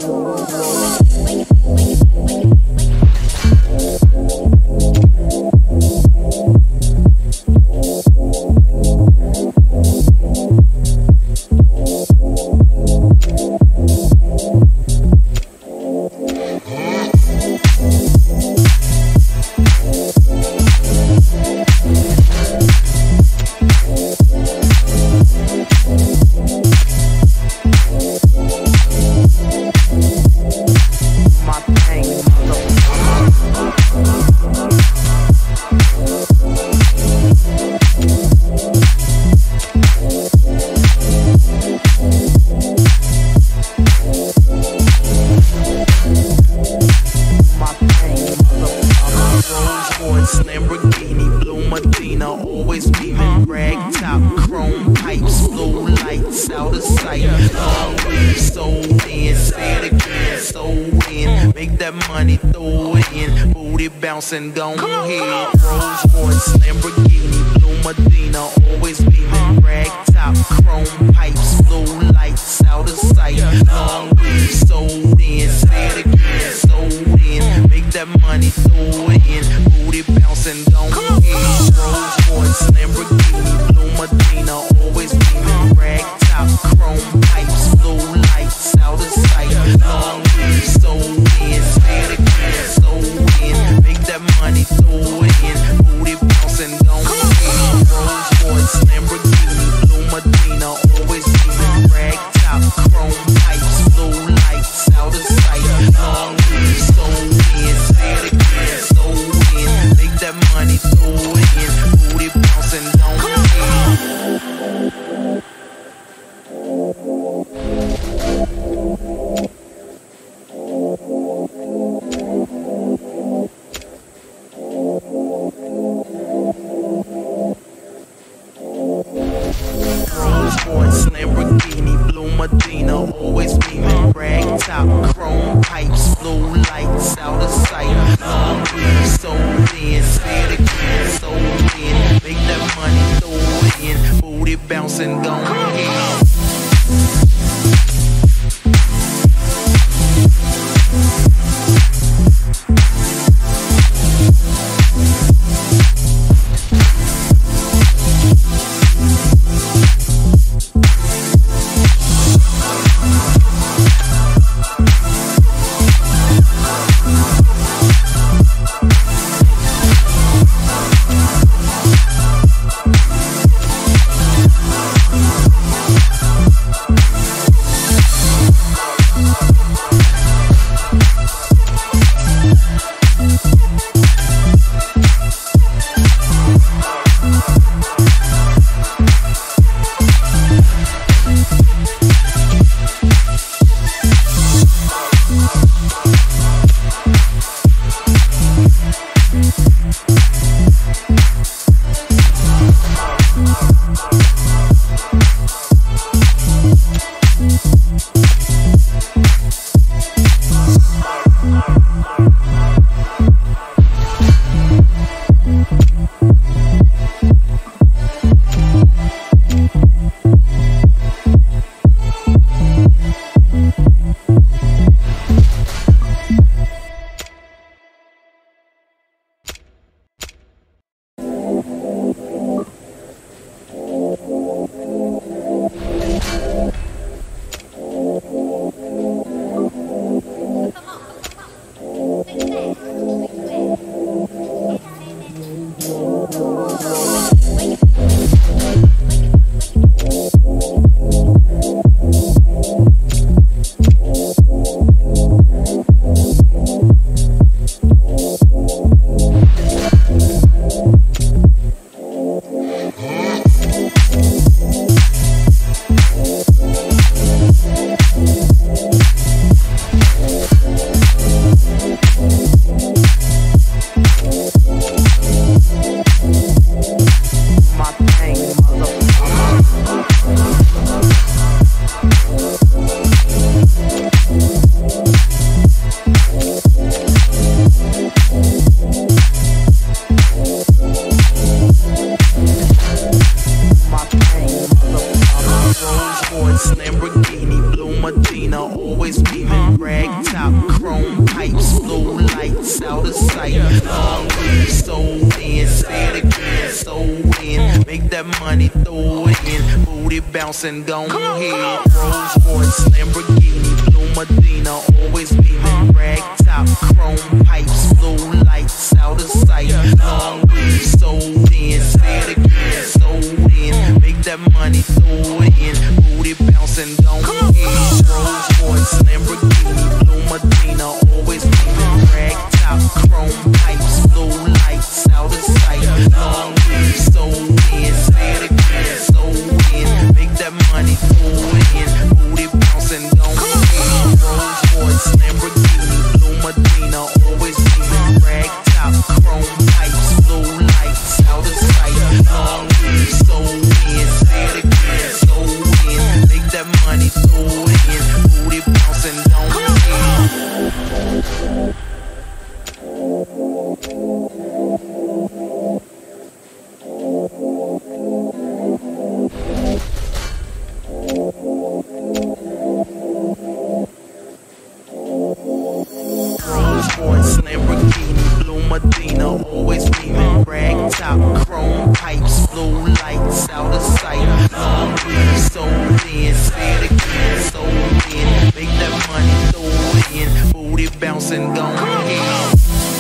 And go ahead, Rolls Royce, Lamborghini, Blue Medina, always beaming, rag top, chrome pipes, blue lights, out of sight, long weave, sold in, say it again, sold in, make that money, throw it in, booty bouncing, go ahead, Rolls Royce, Lamborghini, Blue Medina, always beaming, rag top, chrome pipes, blue lights, out of sight, long weave, sold in, say it again, sold in, make that money, throw it in, booty bouncing, don't ahead. Rolls Royce, Lamborghini, Blue Medina, always leaving rag top, chrome always beaming. Rag top, chrome pipes, blue lights out of sight. Long weed, sold in, say it again, sold in. Make that money, throw it in. Booty bouncing, gone ahead. Rolls Royce, Lamborghini, Blue Medina, always beaming. Rag top, chrome pipes, blue lights out of sight. Long weed, sold in, say it again, sold in. Make that money, throw it in. Booty bouncing, gone ahead. Rolls Royce, Lamborghini, Blue Medina, always beaming. Rag top, chrome pipes, blue lights out of sight. Long weed, sold in, say it again, sold in. Make that money, throw it in. Booty bouncing, gone ahead. Rolls Royce, Lamborghini, Blue Medina, always beaming. Rag top, chrome pipes, blue lights out of sight. Long weed, sold in, say it again, sold in. Make that money, throw it in. Booty bouncing, gone ahead. Lamborghini, Blue Medina, always beaming. Rag top, chrome pipes, blue lights out of sight. Long weed, sold in, say it again, sold in. Make that money, throw it in. Booty bouncing, gone ahead.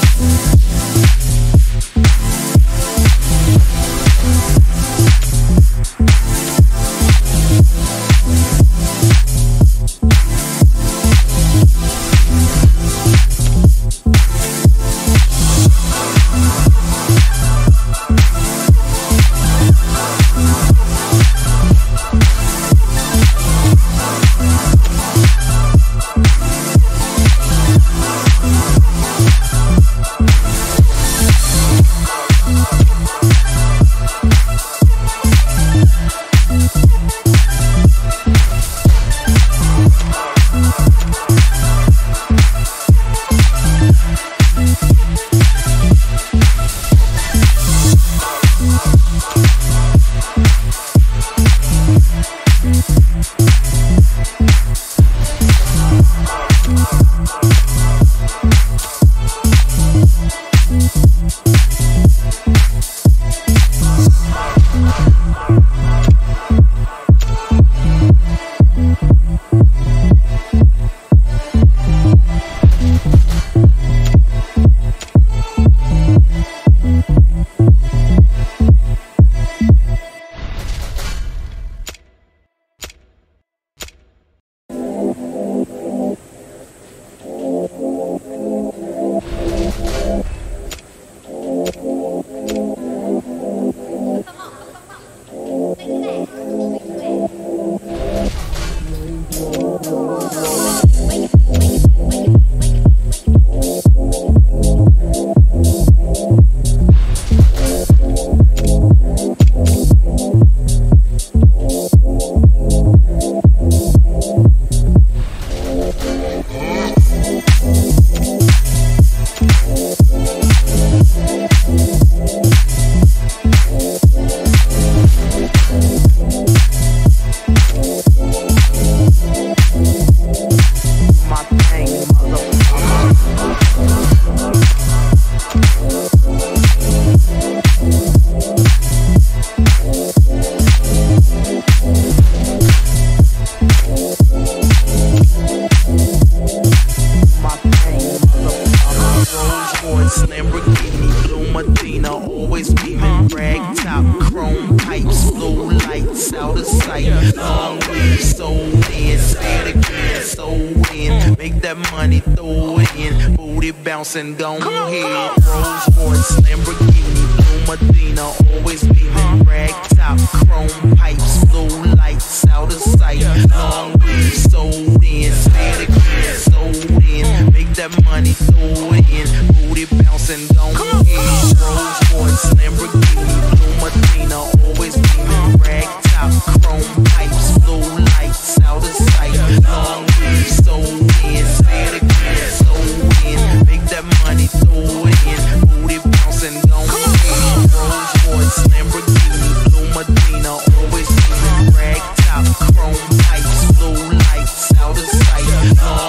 And gone ahead. Rolls Royce, Lamborghini, Blue Medina, always beaming. Rag top, chrome pipes, blue lights out of sight. Long weed, sold in, say it again, sold in. Make that money, throw it in. Booty bouncing, gone ahead. Rolls Royce, Lamborghini, Blue Medina, always beaming. Rag top, chrome pipes, blue lights out of sight. Long weed, sold in, say it again, sold in. Make that money, throw it in. Booty bouncing, gone ahead. Rolls Royce, Lamborghini, Blue Medina, always beaming. Rag top, chrome pipes, blue lights out of sight.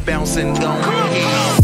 bouncing, go ahead.